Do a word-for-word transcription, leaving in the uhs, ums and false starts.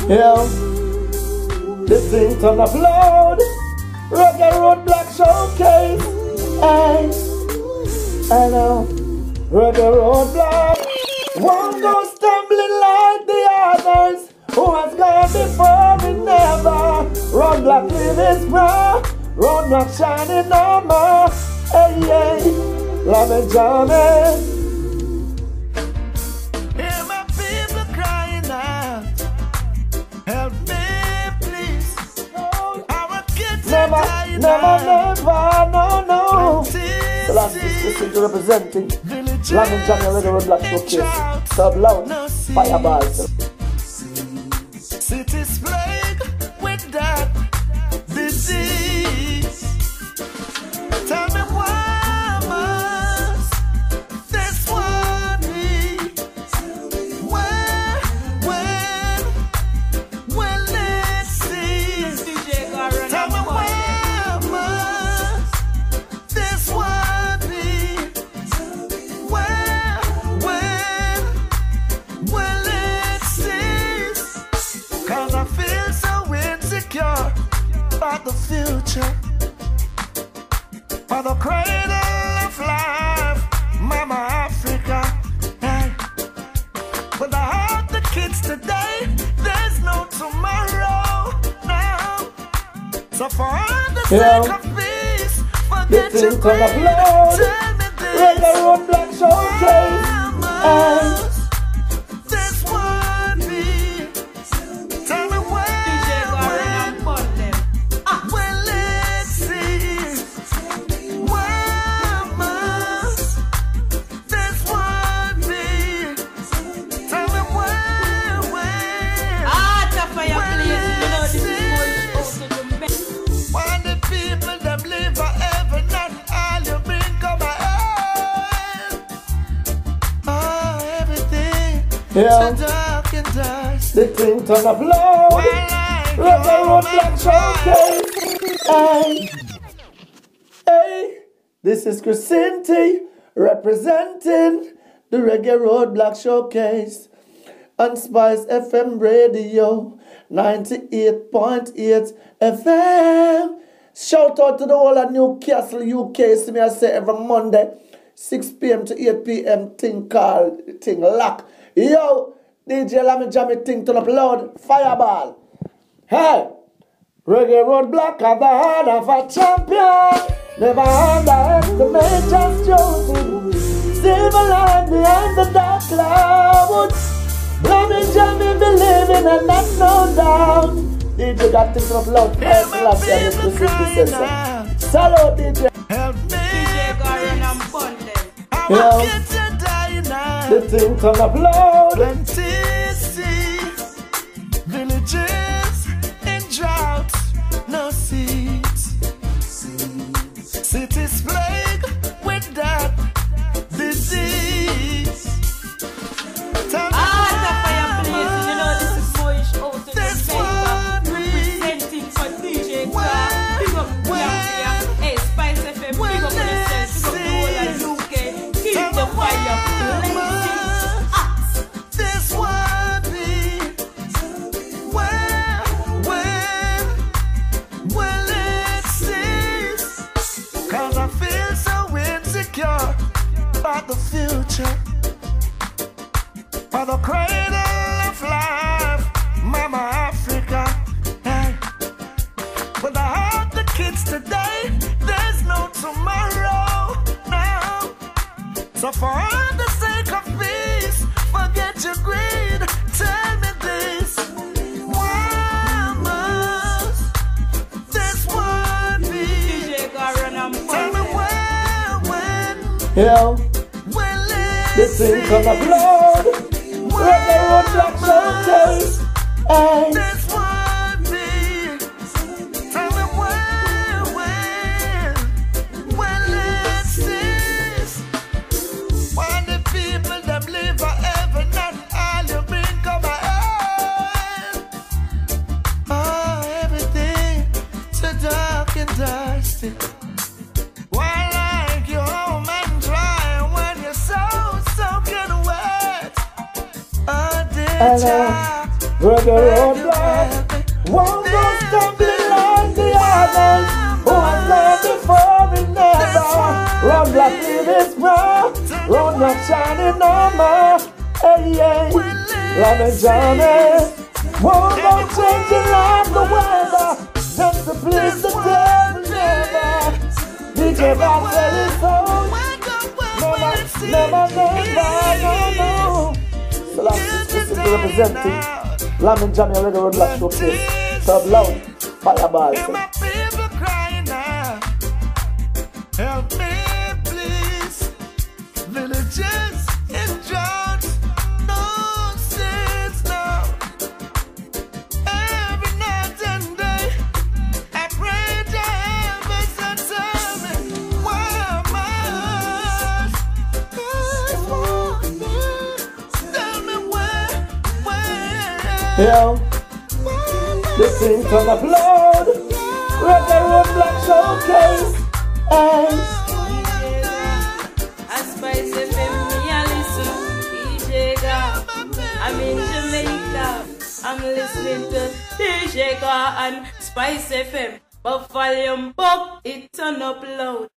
Yeah, this thing turn up loud. Reggae Roadblock Showcase. Hey, I know. Reggae Roadblock. One go stumbling like the others who has gone before me never. Roadblock live his proud. Roadblock shining no more. Hey, hey, love me, Johnny. Never, never, never, no, no. The last is to representing London Johnny Reggae Roadblock Showcase. Sub loud, fireballs. Cities plagued with that disease. Tell me why must this one be? When, when, when let's see. Tell me why. For the future, for the cradle of life, Mama Africa. Hey. Without the kids today, there's no tomorrow now. So for all the yeah. sake of peace, forget this your thing greed. turn up loud. Tell me this. Reggae Roadblock Showcase. Hey. Yeah, the thing turn up loud. Reggae Roadblock Showcase. Hey, hey, this is Chrisinti representing the Reggae Roadblock Showcase on Spice F M Radio ninety-eight point eight F M. Shout out to the whole of Newcastle, U K. See me I say every Monday, six p m to eight p m Thing called Thing Lock. Yo, D J Lammy Jammy Thing turn up loud, fireball. Hey, Reggae Roadblock have the heart of a champion. Never underestimate just joking. Silver line behind the dark clouds. Lammy Jammy believing and not no doubt. D J got Thing turn up loud, first last year, Mister City says. Salute, D J. D J Garen and Bundle. Yo. The thing turn up loud. And see villages in drought, no seeds. Cities plagued with that disease. Tell me ah, the fireplace, you know this is Moish out in this the center, representing for D J Car. Pick up the Yamsia, hey Spice F M, pick up yourself, pick up the whole of U K. Keep the fire blazing. The future, for the cradle of life, Mama Africa. Hey. Without the kids today, there's no tomorrow now. So for all the sake of peace, forget your greed. Tell me this: why must this one be? Tell me where, when. Yeah. This thing turn up loud. Reggae Roadblock Showcase. Hey. This one be. Tell me when, when, when let's cease. When the people that live forever, not all you bring come my own. Oh, everything so dark and dusty. Why like you home and dry when you're so Reggae Roadblock Won't go stumbling like the others who have learned before and never. Run black in this brown, run not shining no more. Hey, hey, Lamb Johnny. Won't go changing like the weather, just to please the devil never. D J Bob said it's so. Never, never, never, no, no. So last specifically representing Lamb Johnny Reggae Road Black Showcase. Sub loud, fireball. Hear my people crying out. Help me, please. Villages in drought. No sense, no. Every night and day, I pray to heaven and tell me why am I lost? Tell me where, where. Yo, this thing turn up loud. Reggae Road Black Showcase. Hey. Spice F M, me a listen. D J Gar, I'm in Jamaica. I'm listening to D J Gar and Spice F M. But volume up, it turn up loud.